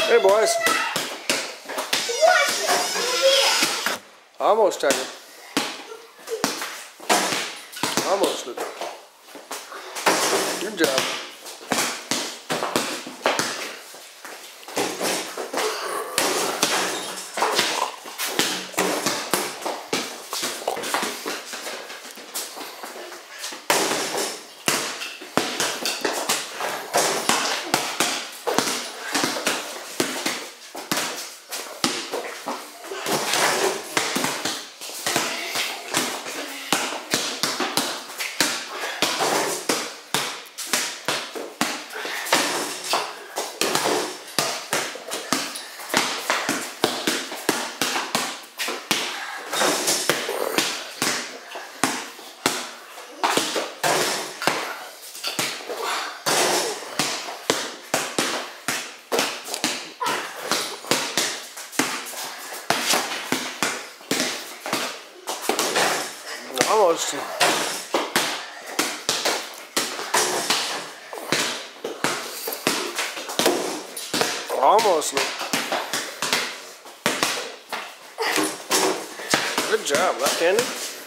Hey, boys. Almost, Tiger. Almost, Luke. Good job. Almost. Almost. Good job, left-handed.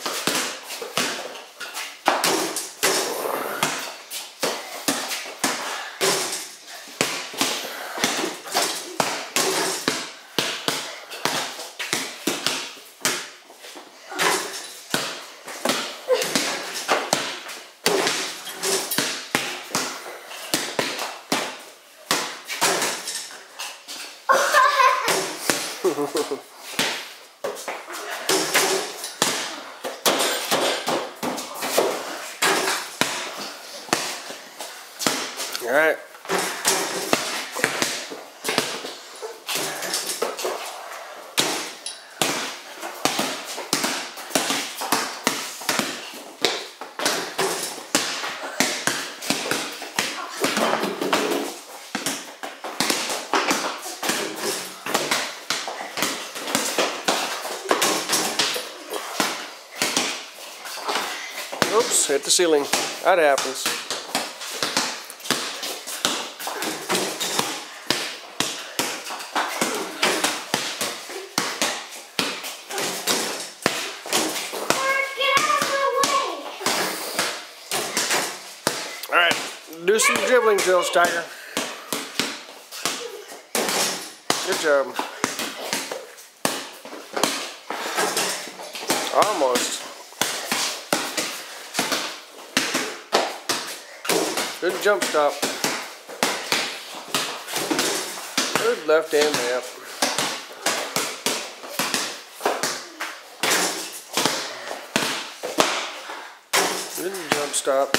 All right. Oops, hit the ceiling. That happens. Alright, do some dribbling drills, Tiger. Good job. Almost. Good jump stop. Good left hand tap. Good jump stop.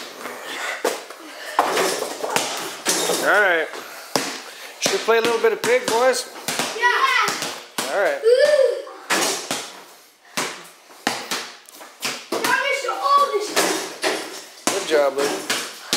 Alright. Should we play a little bit of pig, boys? Yeah. Alright. Good job, Luke.